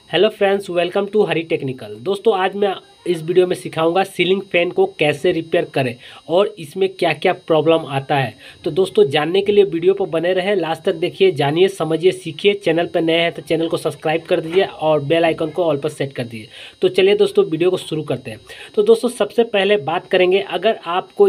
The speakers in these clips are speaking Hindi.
Hello friends, welcome to Hari technical. दोस्तों, आज मैं इस वीडियो में सिखाऊंगा सीलिंग फैन को कैसे रिपेयर करें और इसमें क्या क्या प्रॉब्लम आता है। तो दोस्तों, जानने के लिए वीडियो पर बने रहें, लास्ट तक देखिए, जानिए, समझिए, सीखिए। चैनल पर नए हैं तो चैनल को सब्सक्राइब कर दीजिए और बेल आइकन को ऑल पर सेट कर दीजिए। तो चलिए दोस्तों, वीडियो को शुरू करते हैं। तो दोस्तों, सबसे पहले बात करेंगे, अगर आपको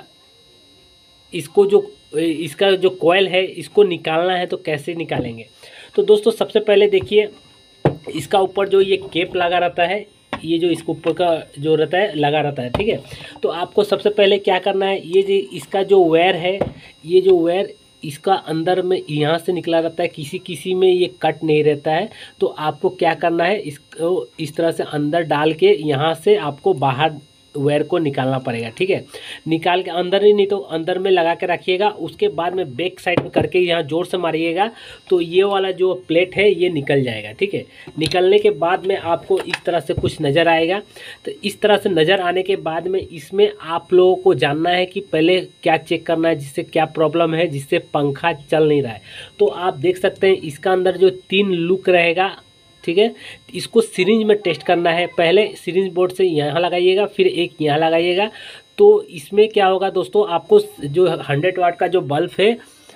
इसका जो कॉइल है इसको निकालना है तो कैसे निकालेंगे। तो दोस्तों, सबसे पहले देखिए, इसका ऊपर जो ये केप लगा रहता है, ये जो इसके ऊपर का जो रहता है लगा रहता है, ठीक है। तो आपको सबसे पहले क्या करना है, ये जो इसका जो वायर है, ये जो वायर इसका अंदर में यहाँ से निकला रहता है, किसी किसी में ये कट नहीं रहता है। तो आपको क्या करना है, इसको इस तरह से अंदर डाल के यहाँ से आपको बाहर वायर को निकालना पड़ेगा, ठीक है। निकाल के अंदर ही, नहीं तो अंदर में लगा के रखिएगा। उसके बाद में बैक साइड में करके यहाँ जोर से मारिएगा तो ये वाला जो प्लेट है ये निकल जाएगा, ठीक है। निकलने के बाद में आपको इस तरह से कुछ नज़र आएगा। तो इस तरह से नज़र आने के बाद में इसमें आप लोगों को जानना है कि पहले क्या चेक करना है, जिससे क्या प्रॉब्लम है, जिससे पंखा चल नहीं रहा है। तो आप देख सकते हैं इसका अंदर जो 3 लूप रहेगा, ठीक है। इसको सिरिंज में टेस्ट करना है। पहले सिरिंज बोर्ड से यहाँ लगाइएगा, फिर एक यहाँ लगाइएगा। तो इसमें क्या होगा दोस्तों, आपको जो 100 वाट का जो बल्ब है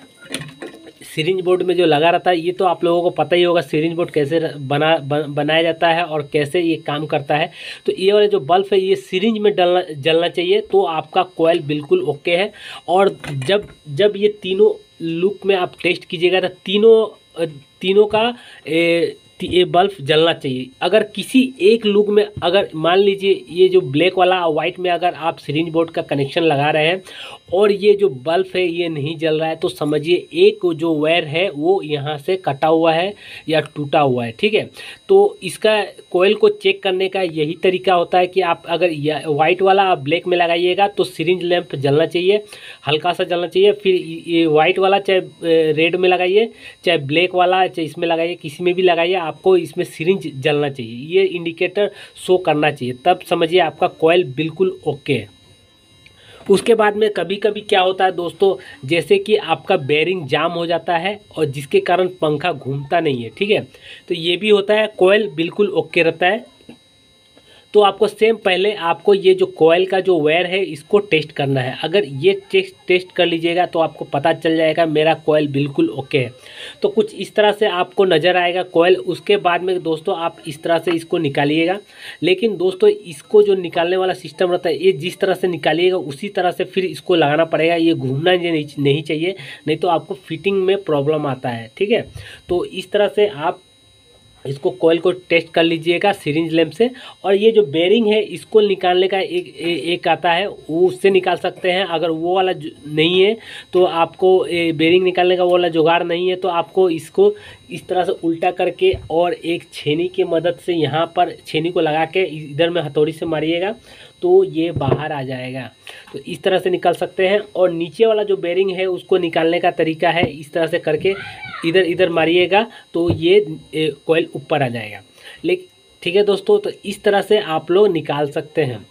सिरिंज बोर्ड में जो लगा रहता है, ये तो आप लोगों को पता ही होगा सिरिंज बोर्ड कैसे बनाया जाता है और कैसे ये काम करता है। तो ये वाला जो बल्ब है ये सिरिंज में जलना चाहिए, तो आपका कॉइल बिल्कुल ओके है। और जब ये तीनों लूप में आप टेस्ट कीजिएगा तो तीनों का ये बल्ब जलना चाहिए। अगर किसी एक लूप में, अगर मान लीजिए ये जो ब्लैक वाला और वाइट में अगर आप सिरिंज बोर्ड का कनेक्शन लगा रहे हैं और ये जो बल्ब है ये नहीं जल रहा है, तो समझिए एक जो वायर है वो यहाँ से कटा हुआ है या टूटा हुआ है, ठीक है। तो इसका कॉइल को चेक करने का यही तरीका होता है कि आप अगर वाइट वाला आप ब्लैक में लगाइएगा तो सिरिंज लैंप जलना चाहिए, हल्का सा जलना चाहिए। फिर ये वाइट वाला चाहे रेड में लगाइए, चाहे ब्लैक वाला चाहे इसमें लगाइए, किसी में भी लगाइए, आपको इसमें सिरिंज जलना चाहिए। ये इंडिकेटर शो करना चाहिए, तब समझिए आपका कॉइल बिल्कुल ओके है। उसके बाद में कभी कभी क्या होता है दोस्तों, जैसे कि आपका बेरिंग जाम हो जाता है और जिसके कारण पंखा घूमता नहीं है, ठीक है। तो ये भी होता है, कॉइल बिल्कुल ओके रहता है। तो आपको सेम पहले आपको ये जो कॉइल का जो वायर है इसको टेस्ट करना है। अगर ये टेस्ट कर लीजिएगा तो आपको पता चल जाएगा मेरा कॉइल बिल्कुल ओके है। तो कुछ इस तरह से आपको नज़र आएगा कॉइल। उसके बाद में दोस्तों आप इस तरह से इसको निकालिएगा। लेकिन दोस्तों, इसको जो निकालने वाला सिस्टम रहता है, ये जिस तरह से निकालिएगा उसी तरह से फिर इसको लगाना पड़ेगा। ये घूमना नहीं चाहिए, नहीं तो आपको फिटिंग में प्रॉब्लम आता है, ठीक है। तो इस तरह से आप इसको कॉइल को टेस्ट कर लीजिएगा सिरिंज लैंप से। और ये जो बेरिंग है इसको निकालने का एक आता है, वो उससे निकाल सकते हैं। अगर वो वाला नहीं है तो आपको बेरिंग निकालने का वो वाला जुगाड़ नहीं है, तो आपको इसको इस तरह से उल्टा करके और एक छेनी की मदद से यहाँ पर छेनी को लगा के इधर में हथौड़ी से मारिएगा तो ये बाहर आ जाएगा। तो इस तरह से निकाल सकते हैं। और नीचे वाला जो बेरिंग है उसको निकालने का तरीका है, इस तरह से करके इधर इधर मारिएगा तो ये कॉइल ऊपर आ जाएगा। लेकिन ठीक है दोस्तों, तो इस तरह से आप लोग निकाल सकते हैं।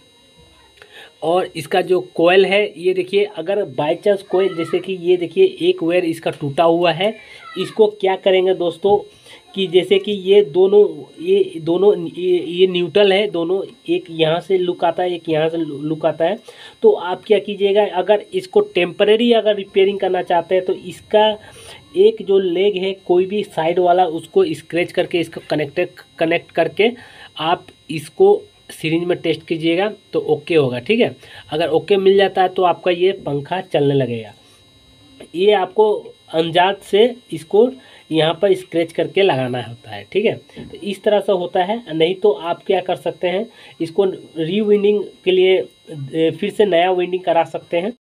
और इसका जो कॉइल है ये देखिए, अगर बाय चांस कॉइल, जैसे कि ये देखिए एक वायर इसका टूटा हुआ है, इसको क्या करेंगे दोस्तों कि जैसे कि ये दोनों ये न्यूट्रल है, दोनों, एक यहाँ से लुक आता है, एक यहाँ से लुक आता है। तो आप क्या कीजिएगा, अगर इसको टेम्परेरी अगर रिपेयरिंग करना चाहते हैं तो इसका एक जो लेग है कोई भी साइड वाला उसको स्क्रैच करके इसको कनेक्ट करके आप इसको सिरिंज में टेस्ट कीजिएगा तो ओके होगा, ठीक है। अगर ओके मिल जाता है तो आपका ये पंखा चलने लगेगा। ये आपको अंदाज से इसको यहाँ पर स्क्रैच करके लगाना होता है, ठीक है। तो इस तरह से होता है। नहीं तो आप क्या कर सकते हैं, इसको रीविंडिंग के लिए फिर से नया विंडिंग करा सकते हैं।